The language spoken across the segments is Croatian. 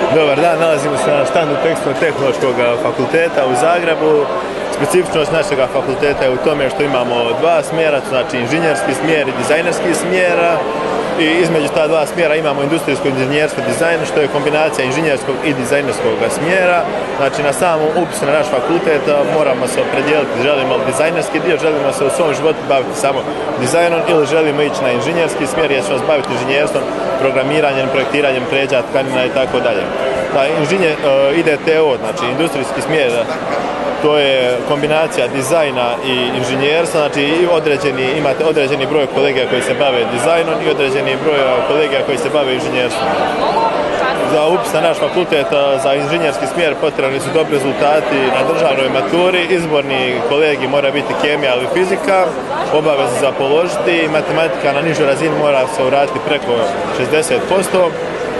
Dobar dan, nalazimo se na štandu Tekstilno-tehnološkog fakulteta u Zagrebu. Specifičnost našeg fakulteta je u tome što imamo dva smjera, znači inženjerski smjer i dizajnerski smjer. I između ta dva smjera imamo industrijsko inženjerstvo dizajn, što je kombinacija inženjerskog i dizajnerskog smjera. Znači na samom upisu na naš fakultet moramo se opredijeliti, želimo li dizajnerski dio, želimo se u svom životu baviti samo dizajnom ili želimo ići na inženjerski smjer jer ćemo se baviti inženjerstvom, programiranjem, projektiranjem pređa, tkanina i tako dalje. IDTO, znači industrijski smjer, to je kombinacija dizajna i inženjerstva, znači imate određeni broj kolegija koji se bave dizajnom i određeni broj kolegija koji se bave inženjerstvom. Za upis na naš fakultet za inženjerski smjer potrebni su dobri rezultati na državnoj maturi, izborni kolegij mora biti kemija ili fizika, obaveza za položiti i matematika na nižoj razini mora se uraditi preko 60%.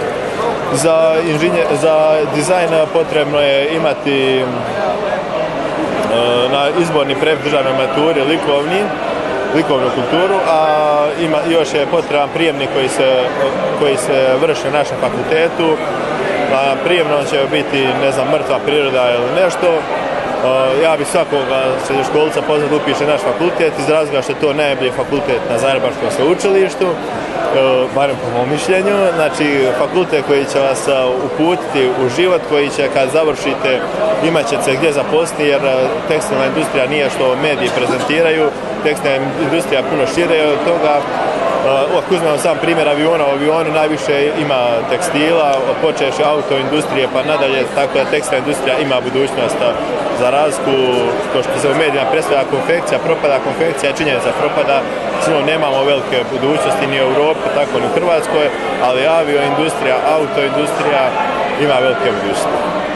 Za dizajn potrebno je imati na izborni predmet državnoj maturi likovnu kulturu, a još je potreban prijemnik koji se vrši na našem fakultetu. Prijemnom će biti, ne znam, mrtva priroda ili nešto. Ja bih svakoga srednjoškolca pozvao da upiše naš fakultet iz razloga što je to najbolji fakultet na Zagrebačkom sveučilištu, barem po mom mišljenju. Znači fakultet koji će vas uputiti u život, koji će kad završite imat ćete se gdje zaposliti, jer tekstilna industrija nije što mediji prezentiraju, tekstilna industrija puno šire od toga. Ako uzmemo sam primjer aviona, u avionu najviše ima tekstila, počevši autoindustrije pa nadalje, tako da tekstilna industrija ima budućnost. Za razliku, to što se u medijima predstavlja konfekcija, činjenica propada, sigurno nemamo velike budućnosti ni u Europi, tako ni u Hrvatskoj, ali avioindustrija, autoindustrija ima velike budućnosti.